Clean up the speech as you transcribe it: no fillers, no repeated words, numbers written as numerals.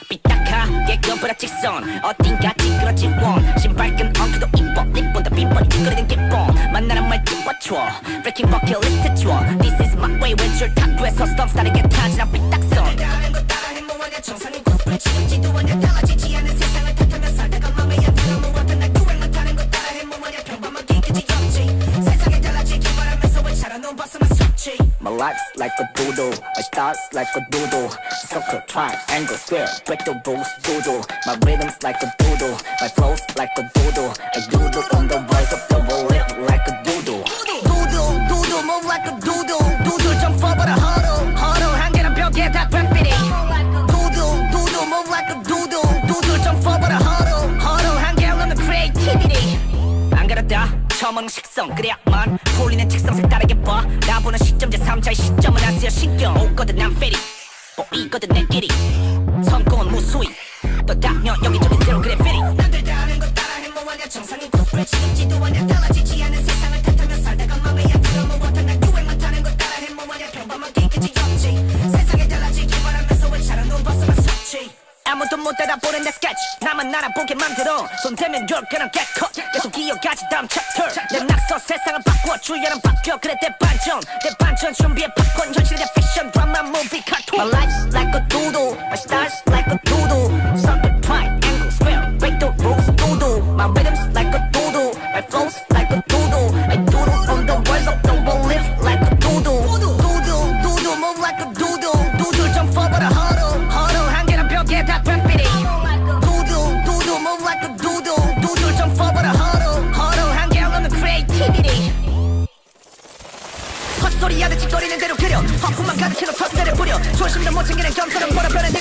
삐딱하게 그어버려 직선 어딘가 찌그러진 원 신발끈 엉켜도 이뻐 립본다 빈번히 찌그러든 기본 만나는 말 집어줘 Breaking bucket list 줘 This is my way 왼줄 탁구에서 스톱 다르게 타지나 삐딱선 다른 거 따라해 뭐하냐 정상인 코스프레 지겹지도 않냐 달라지지 않은 세상을 탓하며 살다가 맘에 안 들어 뭐하든 날 유행만 타는 거 따라해 뭐하냐 평범하게 끝이 없지 세상에 달라지기 바라면서 왜 잘하는 벗어만 속지 My life's like a doodle, my stars like a doodle circle, triangle, square, break the rules, doodle My rhythm's like a doodle, my flow's like a doodle I doodle on the words of the world, live like a doodle Doodle, doodle, move like a doodle Doodle jump forward a huddle, huddle 한 개는 벽에 다 ꒂ피리 Doodle, doodle, move like a doodle Doodle jump forward a huddle, huddle 한 개는 넘는 creativity 안 그렇다 처음 오는 식성 그래야만 풀리는 직성색 다르게 봐 나보는 시점 제3자의 시점은 안 쓰여 신경 오거든 난 페리 보이거든 내 길이 성공은 무수히 또 당연 여기저기 새로 그래피리 남들 다른 거 따라해 뭐하냐 정상인 코스프레 지겹지도 않냐 달라지지 않은 세상을 탓하며 살다가 맘에 안 들어 뭐하든 날 유행만 타는 거 따라해 뭐하냐 평범하게 끝이 없지 세상에 달라지기 바라면서 왜 잘하는 벗어만 속지 아무도 못 알아보는 내 스케치 나만 알아보게 만들어 손 대면 you're gonna get caught 계속 이어가지 다음 챕터 내 낙서 세상을 바꿔 주연은 바뀌어 그래 대반전 준비해 팝콘 현실의 픽션 드라마 무비 카툰 My life's like a doodle My stars like a doodle circle, triangle, square break the rules, doodle My rhythm's like a doodle My flow's like a doodle I doodle on the words of the world live like a doodle Doodle, doodle, move like a doodle Doodle jump forward a huddle 한 개는 벽에 다 ꒂ피리 Doodle, doodle, move like a doodle Doodle jump forward a huddle 한 개는 넘는 creativity 헛소리 하듯 짓거리는 대로 그려 허풍만 가득해도 텃세를 부려 조심도 못 챙기는 겸손은 버려버려